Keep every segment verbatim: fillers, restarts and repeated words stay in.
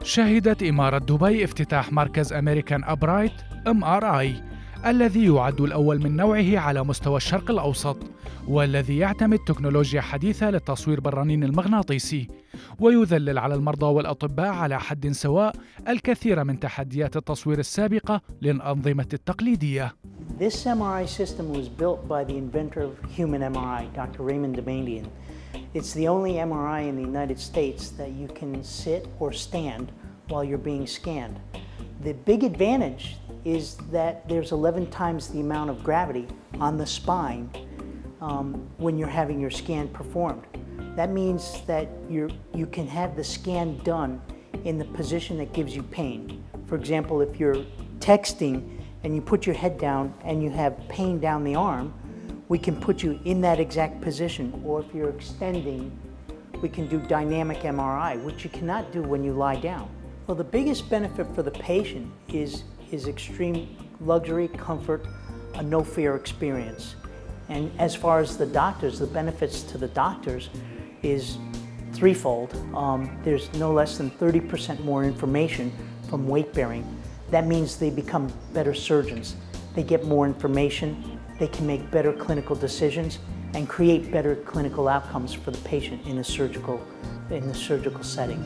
شهدت إمارة دبي افتتاح مركز أمريكان أبرايت إم آر آي الذي يعد الأول من نوعه على مستوى الشرق الأوسط، والذي يعتمد تكنولوجيا حديثة للتصوير بالرنين المغناطيسي، ويذلل على المرضى والأطباء على حد سواء الكثير من تحديات التصوير السابقة للأنظمة التقليدية. This M R I system was built by the inventor of human M R I, Doctor Raymond Demonstarte. It's the only M R I in the United States that you can sit or stand while you're being scanned. The big advantage is that there's eleven times the amount of gravity on the spine um, when you're having your scan performed. That means that you're, you can have the scan done in the position that gives you pain. For example, if you're texting and you put your head down and you have pain down the arm, we can put you in that exact position. Or if you're extending, we can do dynamic M R I, which you cannot do when you lie down. Well, the biggest benefit for the patient is, is extreme luxury, comfort, a no-fear experience. And as far as the doctors, the benefits to the doctors is threefold. Um, there's no less than thirty percent more information from weight bearing. That means they become better surgeons. They get more information, they can make better clinical decisions, and create better clinical outcomes for the patient in the surgical, in the surgical setting.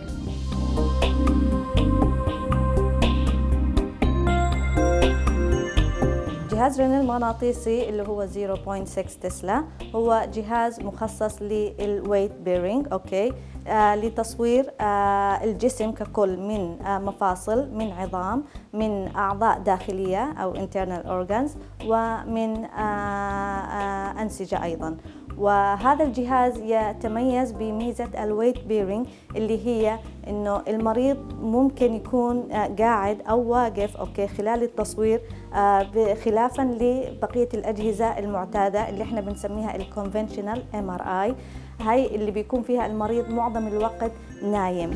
جهاز رنين المغناطيسي اللي هو صفر فاصلة ستة تسلا هو جهاز مخصص للويت بيرنج اوكي آه لتصوير آه الجسم ككل من آه مفاصل، من عظام، من اعضاء داخليه او internal organs، ومن آه آه انسجه ايضا. وهذا الجهاز يتميز بميزة الويت بيرنج اللي هي انه المريض ممكن يكون قاعد او واقف اوكي خلال التصوير، خلافا لبقية الأجهزة المعتادة اللي احنا بنسميها الكونفنشنال إم آر آي، هاي اللي بيكون فيها المريض معظم الوقت نايم.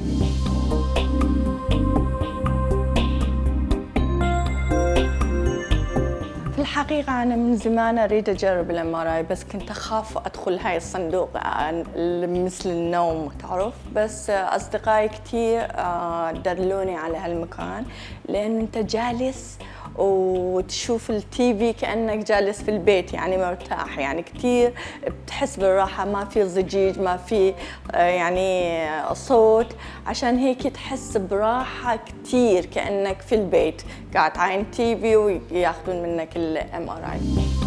في الحقيقة أنا من زمان أريد أجرب الإم آر آي، بس كنت أخاف أدخل هاي الصندوق مثل النوم تعرف، بس أصدقائي كتير دلوني على هالمكان، لأن أنت جالس وتشوف التي في كأنك جالس في البيت، يعني مرتاح، يعني كتير بتحس بالراحة، ما في ضجيج، ما في يعني صوت، عشان هيك تحس براحة كتير كأنك في البيت قاعد عين تي في وياخذون منك الام ار اي.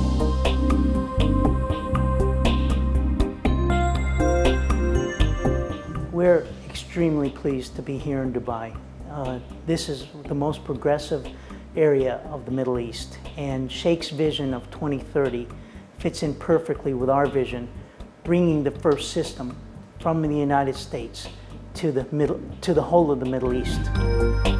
We're extremely pleased to be here in Dubai. Uh, this is the most progressive area of the Middle East, and Sheikh's vision of twenty thirty fits in perfectly with our vision, bringing the first system from the United States to the middle, to the whole of the Middle East.